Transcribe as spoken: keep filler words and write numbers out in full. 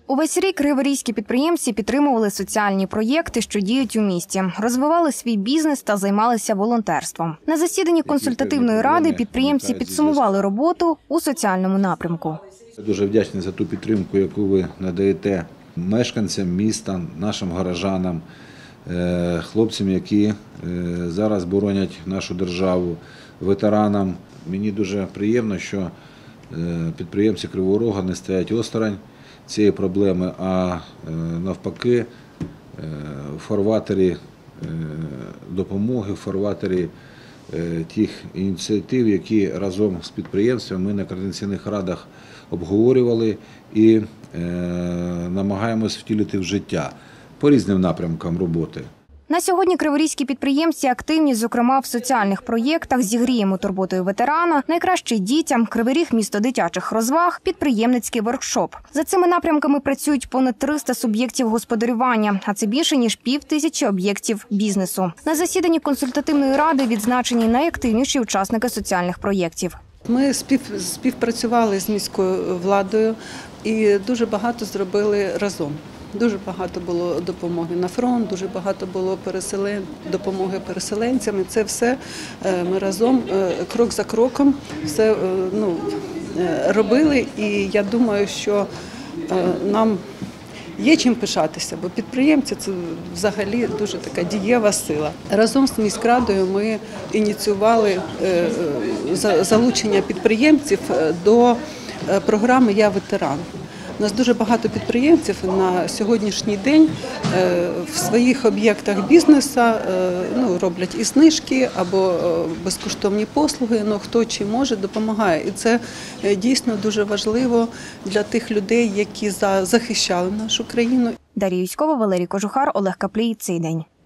Увесь рік криворізькі підприємці підтримували соціальні проєкти, що діють у місті, розвивали свій бізнес та займалися волонтерством. На засіданні консультативної ради підприємці підсумували роботу у соціальному напрямку. Я дуже вдячний за ту підтримку, яку ви надаєте мешканцям міста, нашим горожанам, хлопцям, які зараз боронять нашу державу, ветеранам. Мені дуже приємно, що підприємці Кривого Рога не стоять осторонь цієї проблеми, а навпаки в фарватері допомоги, в фарватері тих ініціатив, які разом з підприємствами ми на координаційних радах обговорювали і намагаємось втілити в життя по різним напрямкам роботи. На сьогодні криворізькі підприємці активні, зокрема, в соціальних проєктах «Зігріємо турботою ветерана», «Найкраще дітям», «Кривий Ріг – місто дитячих розваг», «Підприємницький воркшоп». За цими напрямками працюють понад триста суб'єктів господарювання, а це більше, ніж пів тисячі об'єктів бізнесу. На засіданні консультативної ради відзначені найактивніші учасники соціальних проєктів. Ми спів, співпрацювали з міською владою і дуже багато зробили разом. Дуже багато було допомоги на фронт, дуже багато було переселен... допомоги переселенцям. І це все ми разом, крок за кроком, все ну, робили. І я думаю, що нам є чим пишатися, бо підприємці – це взагалі дуже така дієва сила. Разом з міськрадою ми ініціювали залучення підприємців до програми «Я ветеран». У нас дуже багато підприємців на сьогоднішній день в своїх об'єктах бізнесу ну, роблять і знижки або безкоштовні послуги, ну, хто чи може допомагає. І це дійсно дуже важливо для тих людей, які захищали нашу країну. Дар'я Юськова, Валерій Кожухар, Олег Каплій. Цей день.